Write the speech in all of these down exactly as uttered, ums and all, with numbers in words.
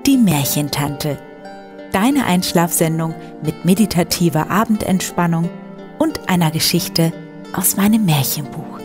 Die Märchentante. Deine Einschlafsendung mit meditativer Abendentspannung und einer Geschichte aus meinem Märchenbuch.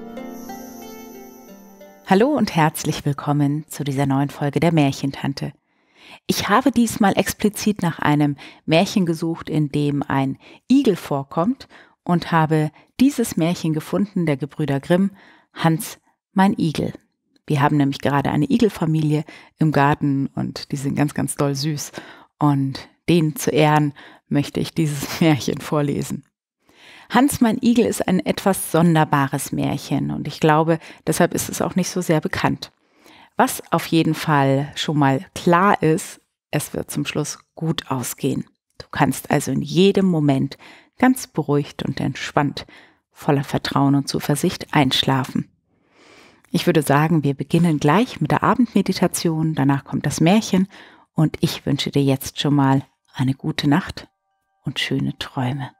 Hallo und herzlich willkommen zu dieser neuen Folge der Märchentante. Ich habe diesmal explizit nach einem Märchen gesucht, in dem ein Igel vorkommt und habe dieses Märchen gefunden, der Gebrüder Grimm, Hans, mein Igel. Wir haben nämlich gerade eine Igelfamilie im Garten und die sind ganz, ganz doll süß. Und denen zu Ehren möchte ich dieses Märchen vorlesen. Hans, mein Igel ist ein etwas sonderbares Märchen und ich glaube, deshalb ist es auch nicht so sehr bekannt. Was auf jeden Fall schon mal klar ist, es wird zum Schluss gut ausgehen. Du kannst also in jedem Moment ganz beruhigt und entspannt, voller Vertrauen und Zuversicht einschlafen. Ich würde sagen, wir beginnen gleich mit der Abendmeditation, danach kommt das Märchen und ich wünsche dir jetzt schon mal eine gute Nacht und schöne Träume.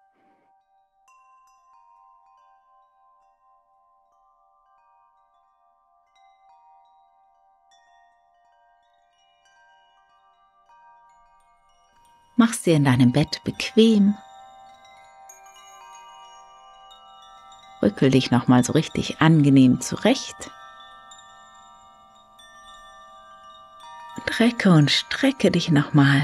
Mach's dir in deinem Bett bequem. Rückel dich nochmal so richtig angenehm zurecht. Und recke und strecke dich nochmal.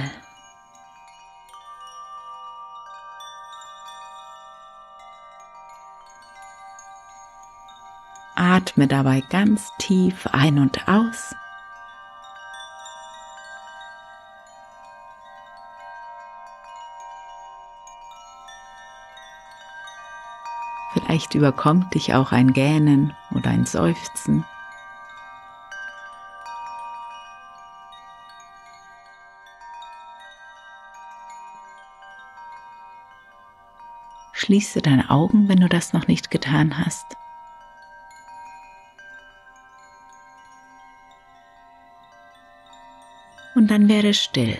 Atme dabei ganz tief ein und aus. Vielleicht überkommt dich auch ein Gähnen oder ein Seufzen. Schließe deine Augen, wenn du das noch nicht getan hast. Und dann werde still.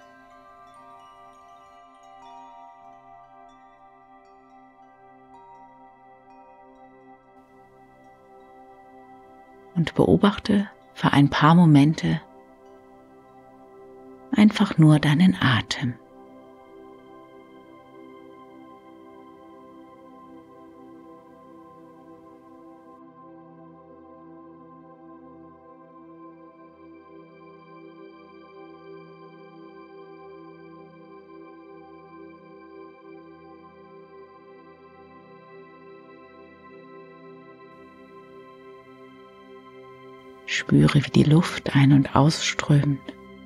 Und beobachte für ein paar Momente einfach nur deinen Atem. Spüre, wie die Luft ein- und ausströmt.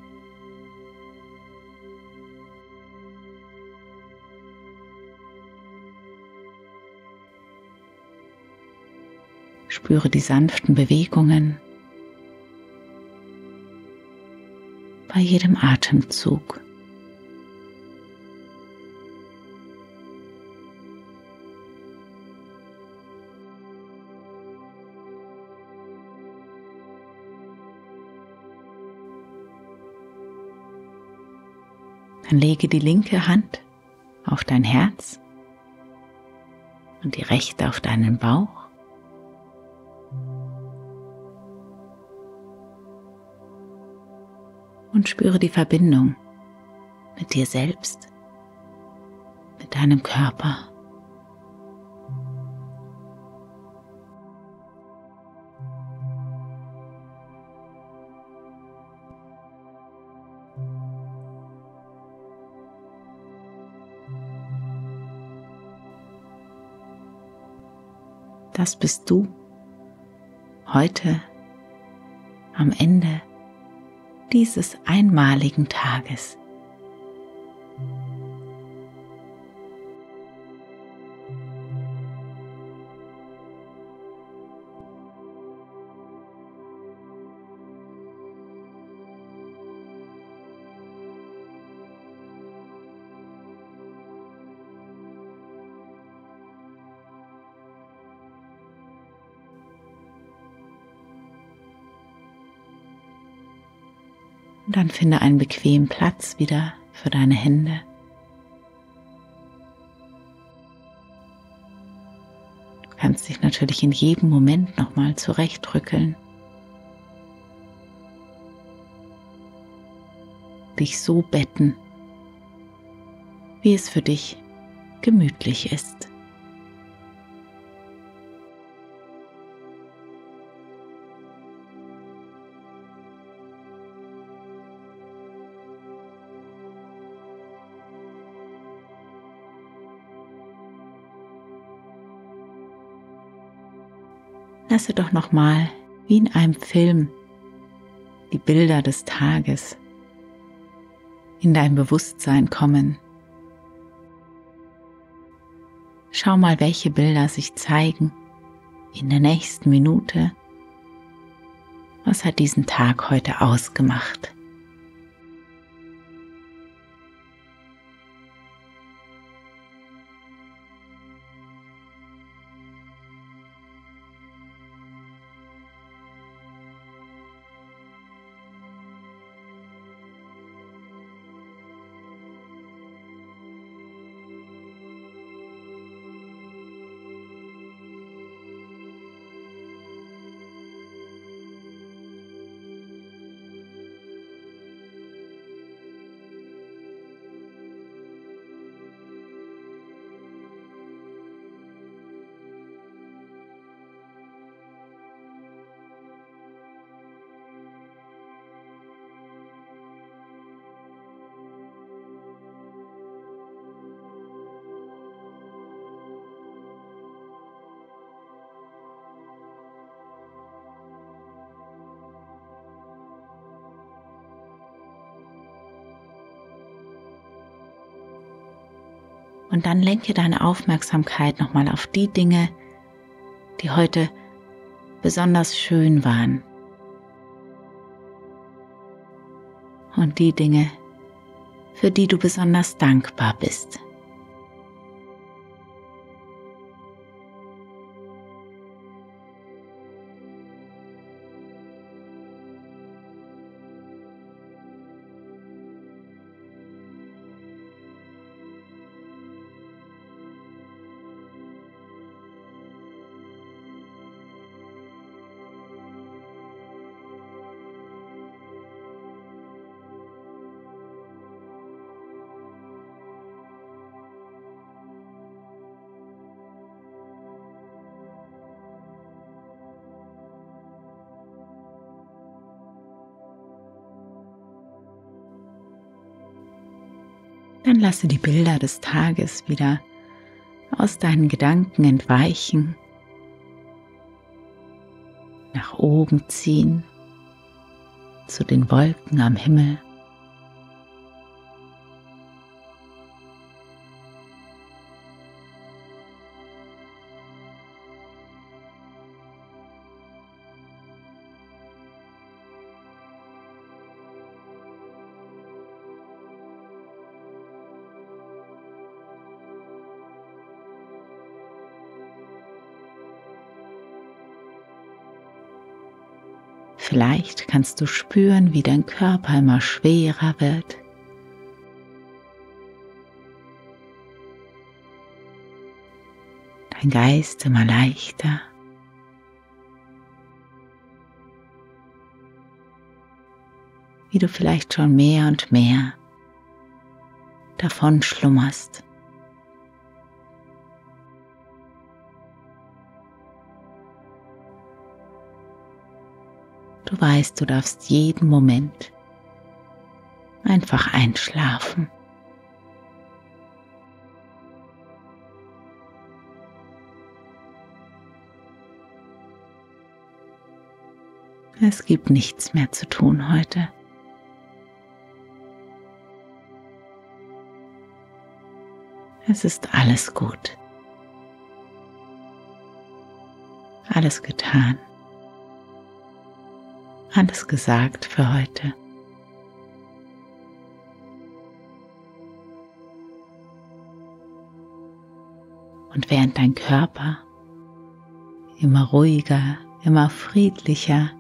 Spüre die sanften Bewegungen bei jedem Atemzug. Dann lege die linke Hand auf dein Herz und die rechte auf deinen Bauch. Und spüre die Verbindung mit dir selbst, mit deinem Körper. Das bist du heute am Ende dieses einmaligen Tages. Und dann finde einen bequemen Platz wieder für deine Hände. Du kannst dich natürlich in jedem Moment nochmal zurechtrückeln. dich so betten, wie es für dich gemütlich ist. Lasse doch nochmal, wie in einem Film, die Bilder des Tages in dein Bewusstsein kommen. Schau mal, welche Bilder sich zeigen in der nächsten Minute. Was hat diesen Tag heute ausgemacht? Und dann lenke deine Aufmerksamkeit nochmal auf die Dinge, die heute besonders schön waren. Und die Dinge, für die du besonders dankbar bist. Dann lasse die Bilder des Tages wieder aus deinen Gedanken entweichen, nach oben ziehen, zu den Wolken am Himmel. Vielleicht kannst du spüren, wie dein Körper immer schwerer wird. Dein Geist immer leichter. Wie du vielleicht schon mehr und mehr davon schlummerst. Du weißt, du darfst jeden Moment einfach einschlafen. Es gibt nichts mehr zu tun heute. Es ist alles gut. Alles getan. Alles gesagt für heute. Und während dein Körper immer ruhiger, immer friedlicher,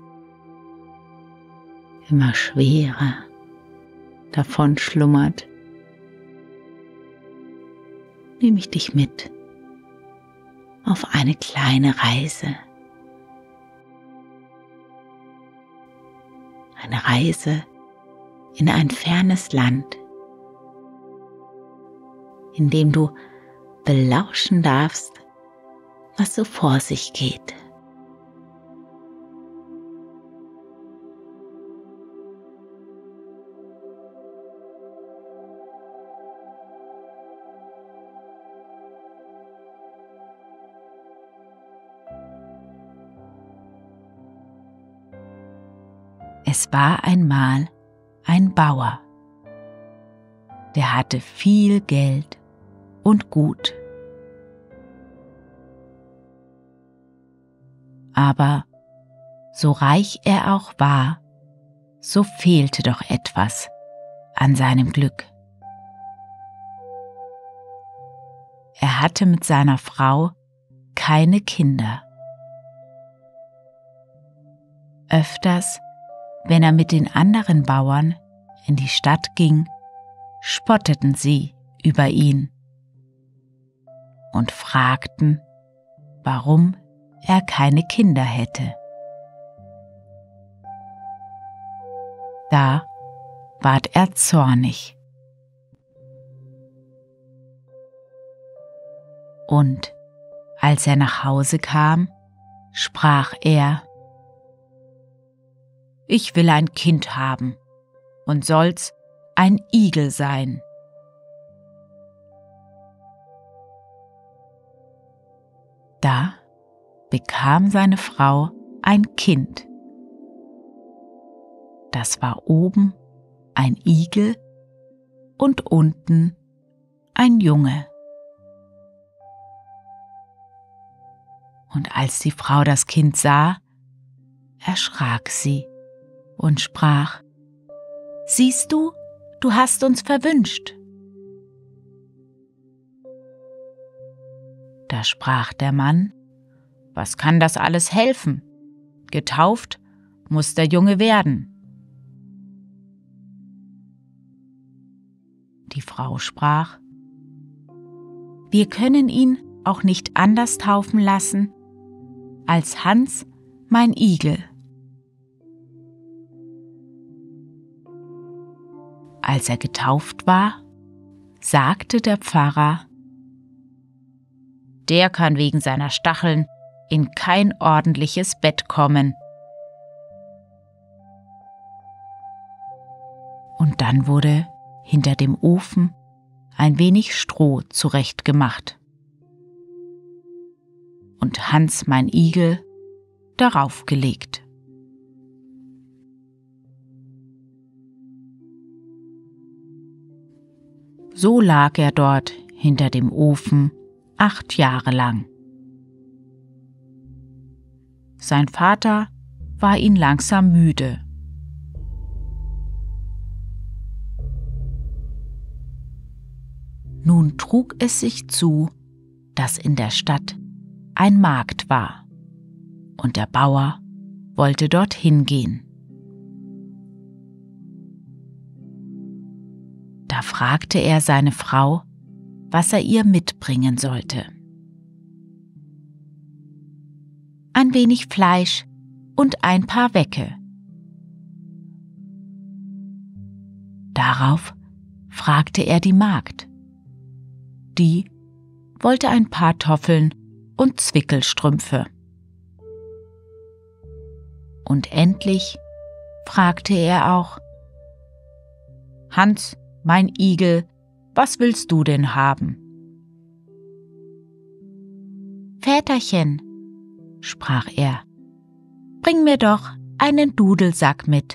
immer schwerer davon schlummert, nehme ich dich mit auf eine kleine Reise. Eine Reise in ein fernes Land, in dem du belauschen darfst, was so vor sich geht. Es war einmal ein Bauer, der hatte viel Geld und Gut. Aber so reich er auch war, so fehlte doch etwas an seinem Glück. Er hatte mit seiner Frau keine Kinder. Öfters, wenn er mit den anderen Bauern in die Stadt ging, spotteten sie über ihn und fragten, warum er keine Kinder hätte. Da ward er zornig. Und als er nach Hause kam, sprach er: Ich will ein Kind haben und soll's ein Igel sein. Da bekam seine Frau ein Kind. Das war oben ein Igel und unten ein Junge. Und als die Frau das Kind sah, erschrak sie und sprach: Siehst du, du hast uns verwünscht. Da sprach der Mann: Was kann das alles helfen? Getauft muss der Junge werden. Die Frau sprach: Wir können ihn auch nicht anders taufen lassen als Hans, mein Igel. Als er getauft war, sagte der Pfarrer: Der kann wegen seiner Stacheln in kein ordentliches Bett kommen. Und dann wurde hinter dem Ofen ein wenig Stroh zurechtgemacht und Hans, mein Igel, darauf gelegt. So lag er dort hinter dem Ofen acht Jahre lang. Sein Vater war ihn langsam müde. Nun trug es sich zu, dass in der Stadt ein Markt war, und der Bauer wollte dorthin gehen. Da fragte er seine Frau, was er ihr mitbringen sollte. Ein wenig Fleisch und ein paar Wecke. Darauf fragte er die Magd. Die wollte ein paar Toffeln und Zwickelstrümpfe. Und endlich fragte er auch: Hans, mein Igel, was willst du denn haben? Väterchen, sprach er, bring mir doch einen Dudelsack mit.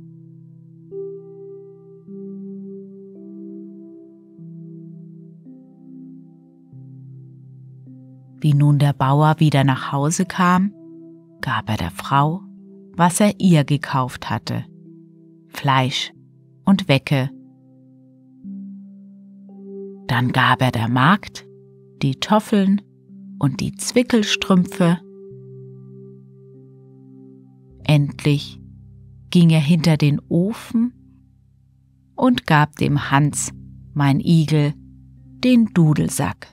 Wie nun der Bauer wieder nach Hause kam, gab er der Frau, was er ihr gekauft hatte: Fleisch und Wecke. Dann gab er der Magd die Toffeln und die Zwickelstrümpfe. Endlich ging er hinter den Ofen und gab dem Hans, mein Igel, den Dudelsack.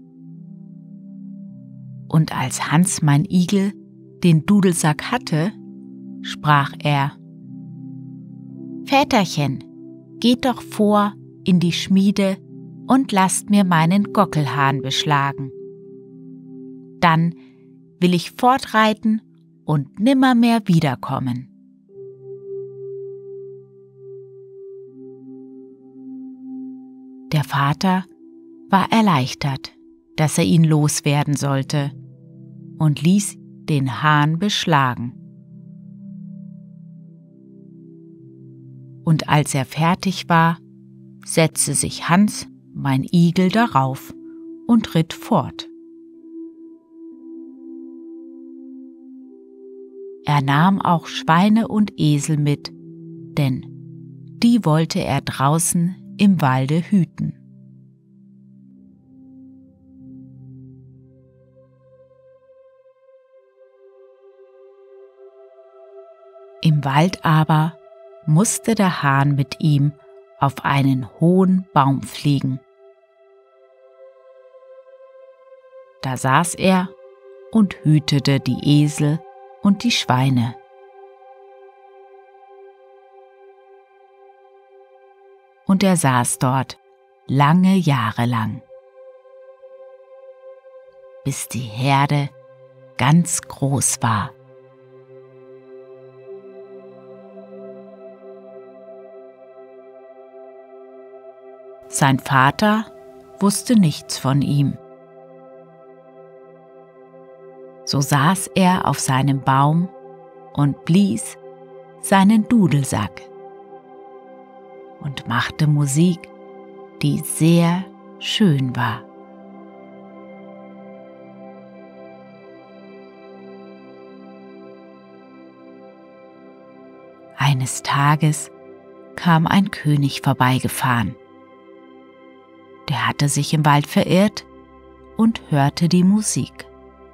Und als Hans, mein Igel, den Dudelsack hatte, sprach er: »Väterchen, geht doch vor in die Schmiede und lasst mir meinen Gockelhahn beschlagen. Dann will ich fortreiten und nimmermehr wiederkommen.« Der Vater war erleichtert, dass er ihn loswerden sollte, und ließ den Hahn beschlagen. Und als er fertig war, setzte sich Hans, mein Igel, darauf und ritt fort. Er nahm auch Schweine und Esel mit, denn die wollte er draußen im Walde hüten. Im Wald aber musste der Hahn mit ihm auf einen hohen Baum fliegen. Da saß er und hütete die Esel und die Schweine. Und er saß dort lange Jahre lang, bis die Herde ganz groß war. Sein Vater wusste nichts von ihm. So saß er auf seinem Baum und blies seinen Dudelsack und machte Musik, die sehr schön war. Eines Tages kam ein König vorbeigefahren. Der hatte sich im Wald verirrt und hörte die Musik.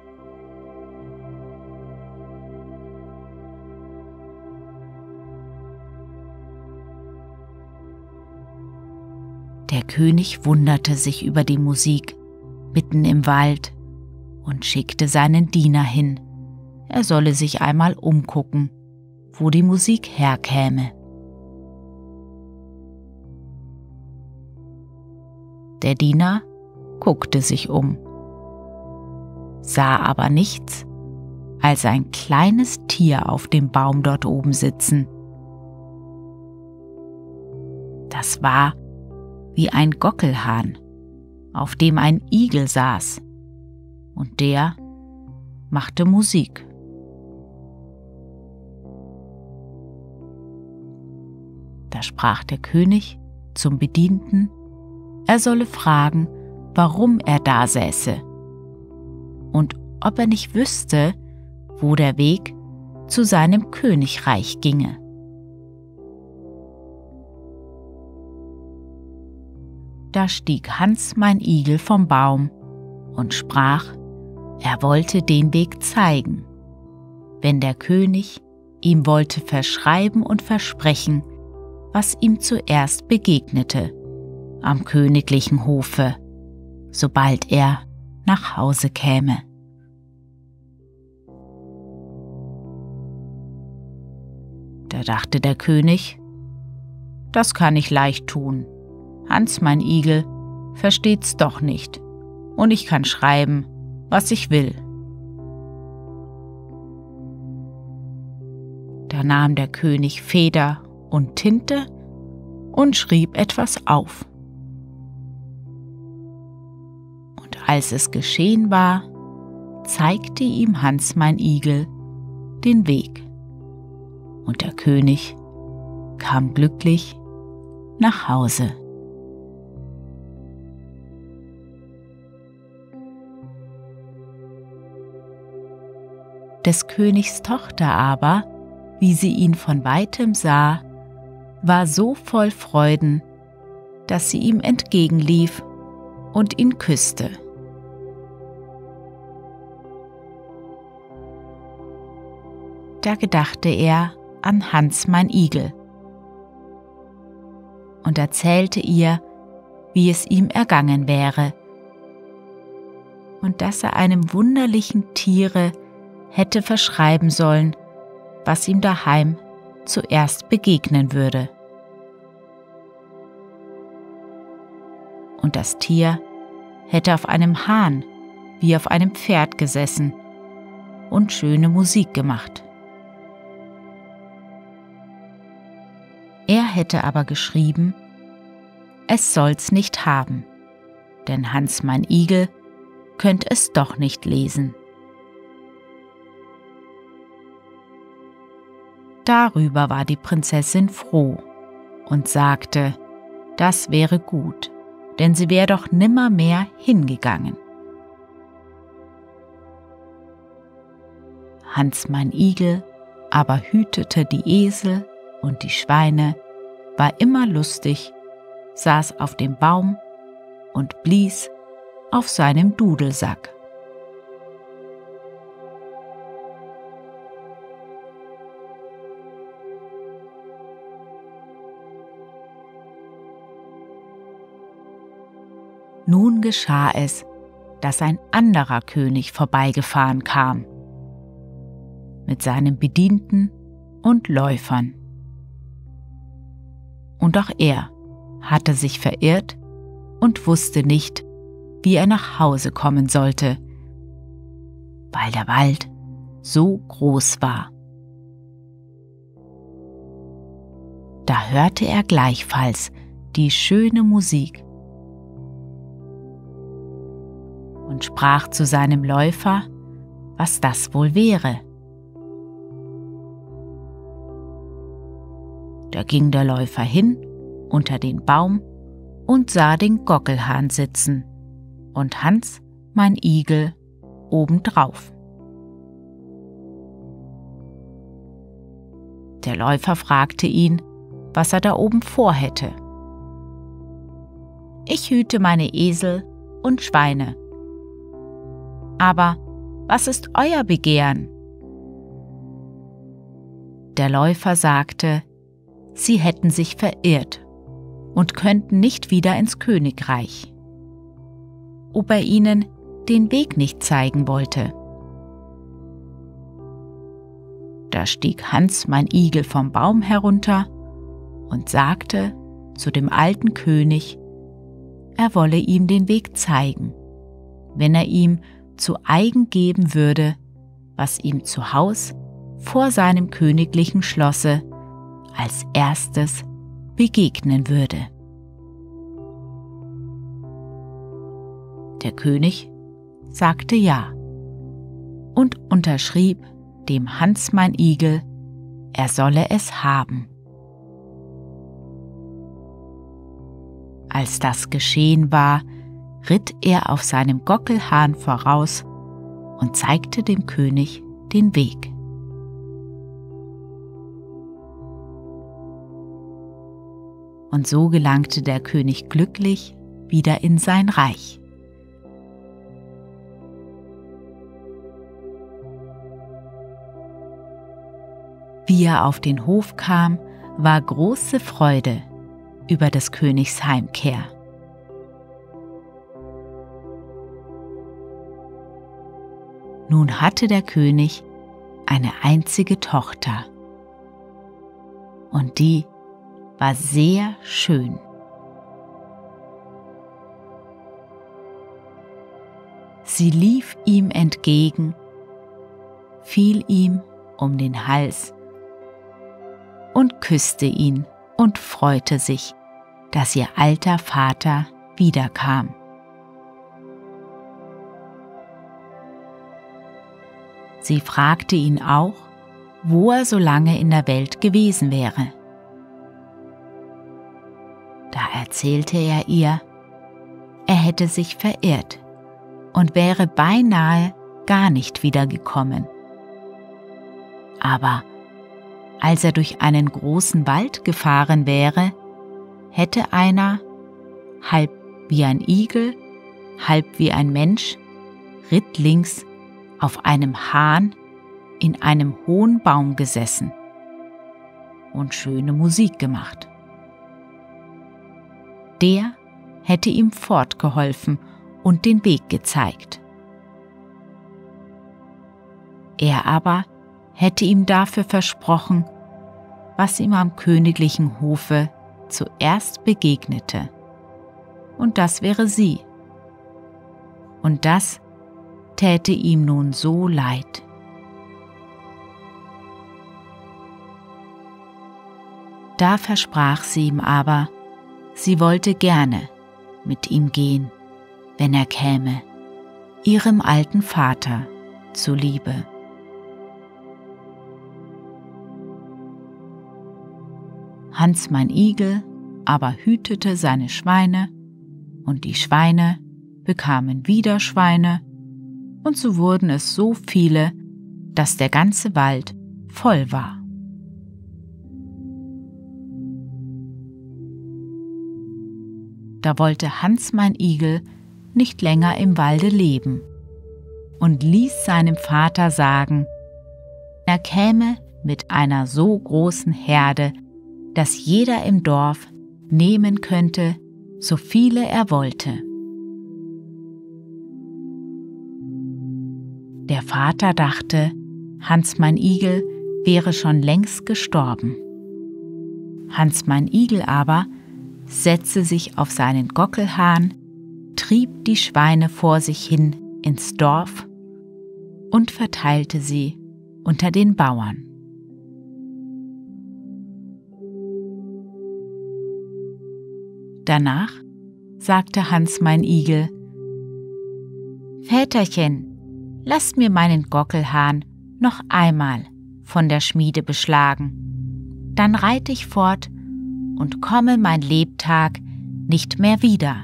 Der König wunderte sich über die Musik mitten im Wald und schickte seinen Diener hin, er solle sich einmal umgucken, wo die Musik herkäme. Der Diener guckte sich um, sah aber nichts als ein kleines Tier auf dem Baum dort oben sitzen. Das war wie ein Gockelhahn, auf dem ein Igel saß, und der machte Musik. Da sprach der König zum Bedienten, er solle fragen, warum er da säße und ob er nicht wüsste, wo der Weg zu seinem Königreich ginge. Da stieg Hans, mein Igel, vom Baum und sprach, er wollte den Weg zeigen, wenn der König ihm wollte verschreiben und versprechen, was ihm zuerst begegnete am königlichen Hofe, sobald er nach Hause käme. Da dachte der König, das kann ich leicht tun. Hans, mein Igel, versteht's doch nicht, und ich kann schreiben, was ich will. Da nahm der König Feder und Tinte und schrieb etwas auf. Und als es geschehen war, zeigte ihm Hans, mein Igel, den Weg, und der König kam glücklich nach Hause. Des Königs Tochter aber, wie sie ihn von weitem sah, war so voll Freuden, dass sie ihm entgegenlief und ihn küsste. Da gedachte er an Hans, mein Igel, und erzählte ihr, wie es ihm ergangen wäre und dass er einem wunderlichen Tiere hätte verschreiben sollen, was ihm daheim zuerst begegnen würde. Und das Tier hätte auf einem Hahn wie auf einem Pferd gesessen und schöne Musik gemacht. Er hätte aber geschrieben, es soll's nicht haben, denn Hans mein Igel könnt es doch nicht lesen. Darüber war die Prinzessin froh und sagte, das wäre gut, denn sie wäre doch nimmermehr hingegangen. Hans mein Igel aber hütete die Esel und die Schweine, war immer lustig, saß auf dem Baum und blies auf seinem Dudelsack. Nun geschah es, dass ein anderer König vorbeigefahren kam, mit seinen Bedienten und Läufern. Und auch er hatte sich verirrt und wusste nicht, wie er nach Hause kommen sollte, weil der Wald so groß war. Da hörte er gleichfalls die schöne Musik und sprach zu seinem Läufer, was das wohl wäre. Da ging der Läufer hin unter den Baum und sah den Gockelhahn sitzen und Hans mein Igel obendrauf. Der Läufer fragte ihn, was er da oben vorhätte. Ich hüte meine Esel und Schweine. Aber was ist euer Begehren? Der Läufer sagte, sie hätten sich verirrt und könnten nicht wieder ins Königreich, ob er ihnen den Weg nicht zeigen wollte. Da stieg Hans mein Igel vom Baum herunter und sagte zu dem alten König, er wolle ihm den Weg zeigen, wenn er ihm zu eigen geben würde, was ihm zu Haus vor seinem königlichen Schlosse als erstes begegnen würde. Der König sagte ja und unterschrieb dem Hans mein Igel, er solle es haben. Als das geschehen war, ritt er auf seinem Gockelhahn voraus und zeigte dem König den Weg. Und so gelangte der König glücklich wieder in sein Reich. Wie er auf den Hof kam, war große Freude über des Königs Heimkehr. Nun hatte der König eine einzige Tochter, und die war sehr schön. Sie lief ihm entgegen, fiel ihm um den Hals und küsste ihn und freute sich, dass ihr alter Vater wiederkam. Sie fragte ihn auch, wo er so lange in der Welt gewesen wäre. Da erzählte er ihr, er hätte sich verirrt und wäre beinahe gar nicht wiedergekommen. Aber als er durch einen großen Wald gefahren wäre, hätte einer, halb wie ein Igel, halb wie ein Mensch, rittlings auf einem Hahn in einem hohen Baum gesessen und schöne Musik gemacht. Der hätte ihm fortgeholfen und den Weg gezeigt. Er aber hätte ihm dafür versprochen, was ihm am königlichen Hofe zuerst begegnete. Und das wäre sie. Und das täte ihm nun so leid. Da versprach sie ihm aber, sie wollte gerne mit ihm gehen, wenn er käme, ihrem alten Vater zuliebe. Hans mein Igel aber hütete seine Schweine, und die Schweine bekamen wieder Schweine, und so wurden es so viele, dass der ganze Wald voll war. Da wollte Hans mein Igel nicht länger im Walde leben und ließ seinem Vater sagen, er käme mit einer so großen Herde, dass jeder im Dorf nehmen könnte, so viele er wollte. Der Vater dachte, Hans mein Igel wäre schon längst gestorben. Hans mein Igel aber setzte sich auf seinen Gockelhahn, trieb die Schweine vor sich hin ins Dorf und verteilte sie unter den Bauern. Danach sagte Hans mein Igel: »Väterchen, lasst mir meinen Gockelhahn noch einmal von der Schmiede beschlagen, dann reit ich fort und komme mein Lebtag nicht mehr wieder.«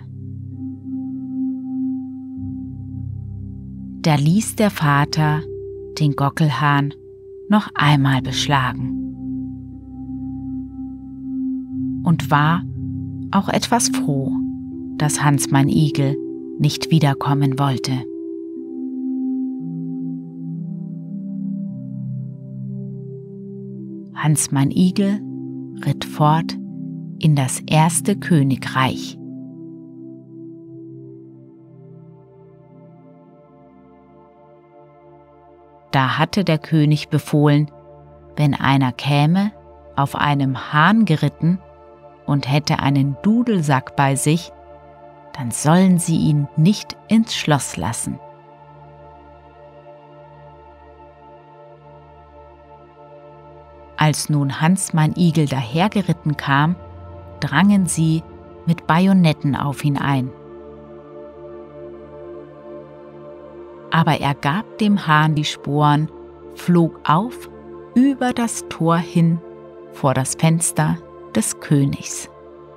Da ließ der Vater den Gockelhahn noch einmal beschlagen und war auch etwas froh, dass Hans mein Igel nicht wiederkommen wollte. Hans mein Igel ritt fort in das erste Königreich. Da hatte der König befohlen, wenn einer käme, auf einem Hahn geritten, und hätte einen Dudelsack bei sich, dann sollen sie ihn nicht ins Schloss lassen. Als nun Hans mein Igel dahergeritten kam, drangen sie mit Bajonetten auf ihn ein. Aber er gab dem Hahn die Sporen, flog auf über das Tor hin vor das Fenster des Königs.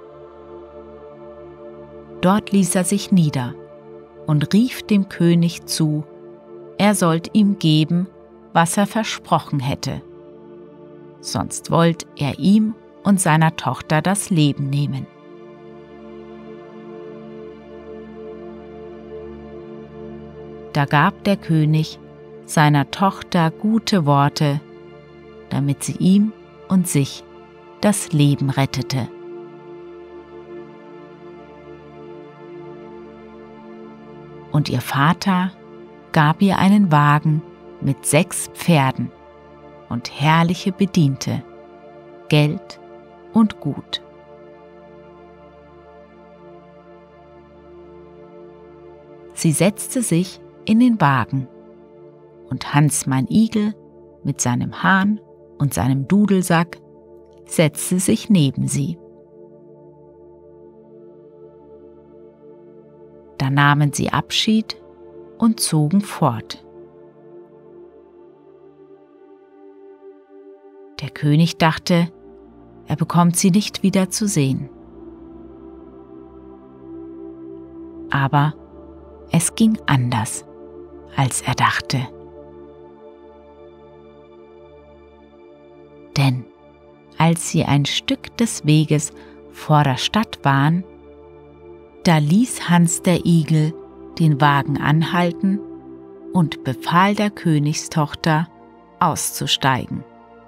Dort ließ er sich nieder und rief dem König zu, er sollt ihm geben, was er versprochen hätte, sonst wollt er ihm und seiner Tochter das Leben nehmen. Da gab der König seiner Tochter gute Worte, damit sie ihm und sich das Leben rettete. Und ihr Vater gab ihr einen Wagen mit sechs Pferden und herrliche Bediente, Geld und Gut. Sie setzte sich in den Wagen, und Hans mein Igel mit seinem Hahn und seinem Dudelsack setzte sich neben sie. Da nahmen sie Abschied und zogen fort. Der König dachte, er bekommt sie nicht wieder zu sehen. Aber es ging anders, als er dachte. Denn als sie ein Stück des Weges vor der Stadt waren, da ließ Hans der Igel den Wagen anhalten und befahl der Königstochter, auszusteigen.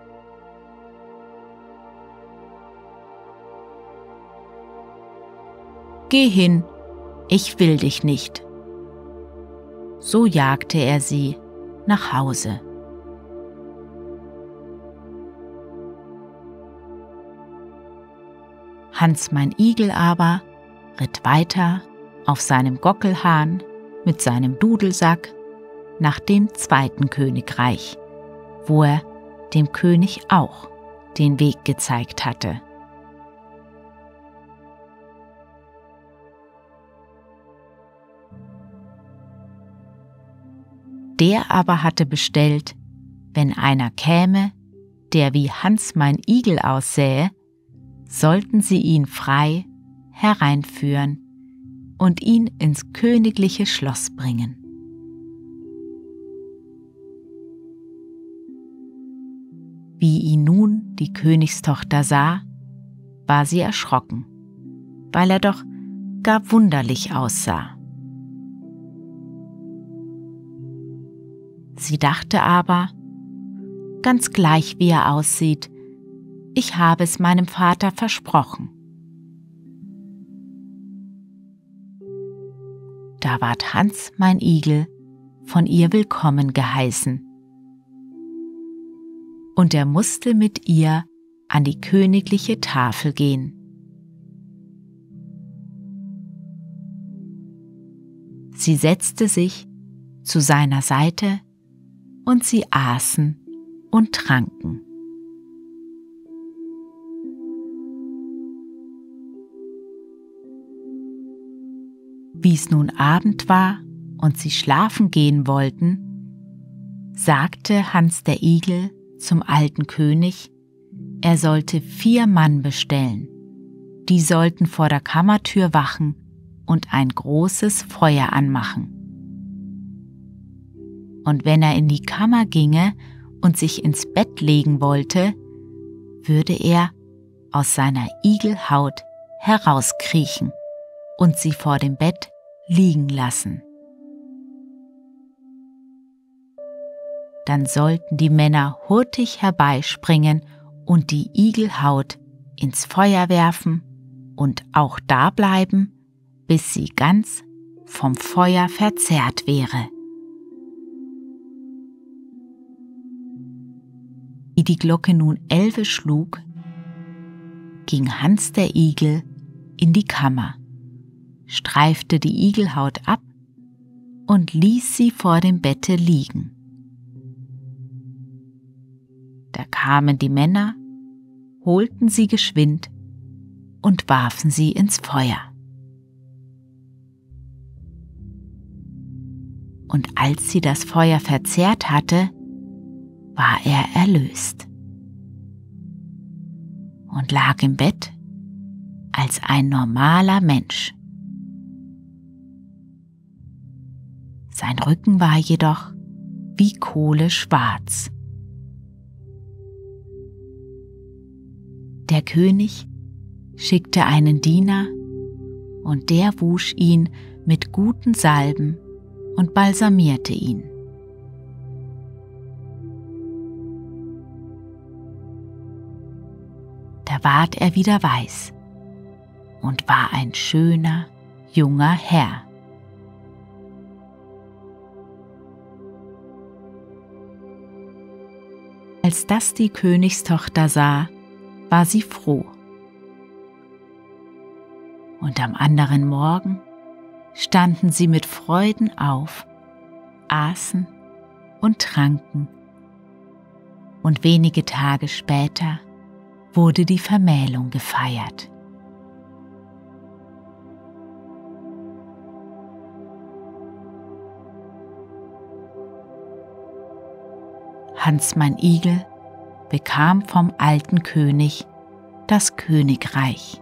»Geh hin, ich will dich nicht.« So jagte er sie nach Hause. Hans mein Igel aber ritt weiter auf seinem Gockelhahn mit seinem Dudelsack nach dem zweiten Königreich, wo er dem König auch den Weg gezeigt hatte. Der aber hatte bestellt, wenn einer käme, der wie Hans mein Igel aussähe, sollten sie ihn frei hereinführen und ihn ins königliche Schloss bringen. Wie ihn nun die Königstochter sah, war sie erschrocken, weil er doch gar wunderlich aussah. Sie dachte aber, ganz gleich wie er aussieht, ich habe es meinem Vater versprochen. Da ward Hans mein Igel von ihr willkommen geheißen, und er musste mit ihr an die königliche Tafel gehen. Sie setzte sich zu seiner Seite und sie aßen und tranken. Wie es nun Abend war und sie schlafen gehen wollten, sagte Hans der Igel zum alten König, er sollte vier Mann bestellen. Die sollten vor der Kammertür wachen und ein großes Feuer anmachen. Und wenn er in die Kammer ginge und sich ins Bett legen wollte, würde er aus seiner Igelhaut herauskriechen und sie vor dem Bett liegen lassen. Dann sollten die Männer hurtig herbeispringen und die Igelhaut ins Feuer werfen und auch da bleiben, bis sie ganz vom Feuer verzehrt wäre. Wie die Glocke nun elfe schlug, ging Hans der Igel in die Kammer, streifte die Igelhaut ab und ließ sie vor dem Bette liegen. Da kamen die Männer, holten sie geschwind und warfen sie ins Feuer. Und als sie das Feuer verzehrt hatte, war er erlöst und lag im Bett als ein normaler Mensch. Sein Rücken war jedoch wie Kohle schwarz. Der König schickte einen Diener, und der wusch ihn mit guten Salben und balsamierte ihn. Da ward er wieder weiß und war ein schöner, junger Herr. Als das die Königstochter sah, war sie froh. Und am anderen Morgen standen sie mit Freuden auf, aßen und tranken, und wenige Tage später wurde die Vermählung gefeiert. Hans mein Igel bekam vom alten König das Königreich.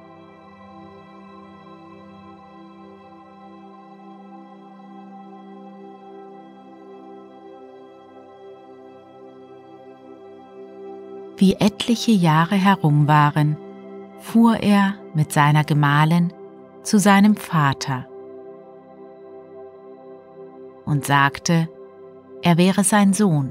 Wie etliche Jahre herum waren, fuhr er mit seiner Gemahlin zu seinem Vater und sagte, er wäre sein Sohn.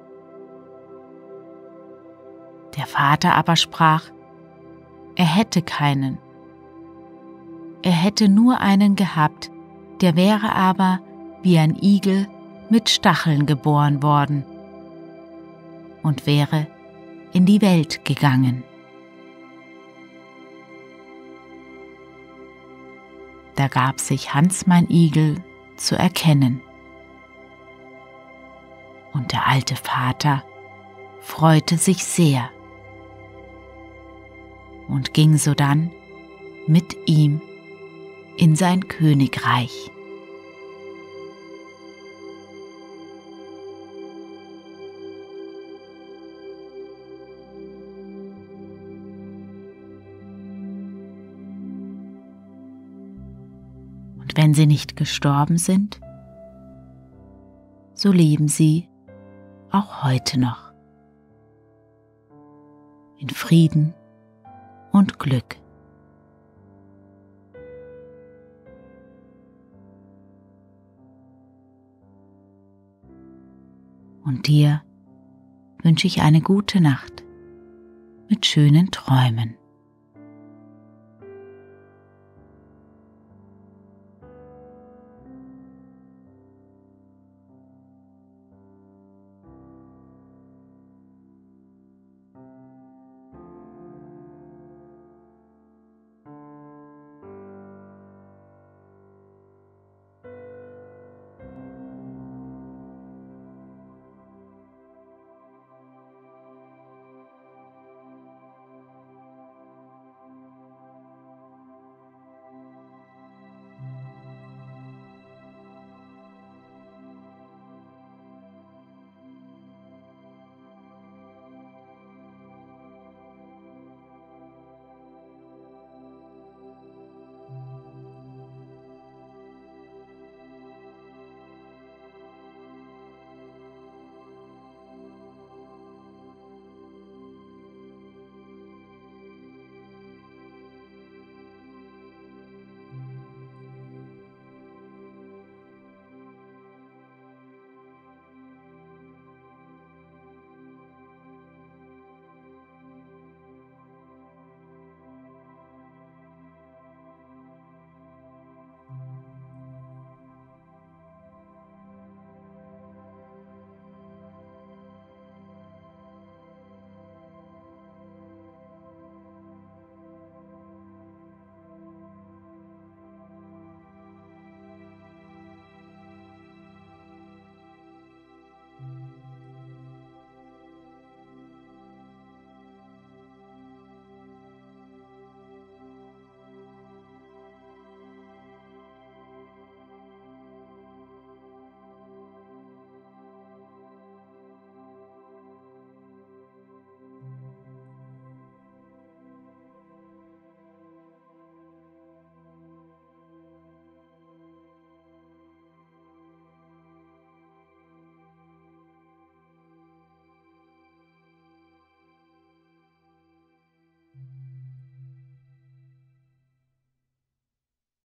Der Vater aber sprach, er hätte keinen. Er hätte nur einen gehabt, der wäre aber wie ein Igel mit Stacheln geboren worden und wäre in die Welt gegangen. Da gab sich Hans mein Igel zu erkennen. Und der alte Vater freute sich sehr und ging sodann mit ihm in sein Königreich. Und wenn sie nicht gestorben sind, so leben sie auch heute noch in Frieden und Glück. Und dir wünsche ich eine gute Nacht mit schönen Träumen.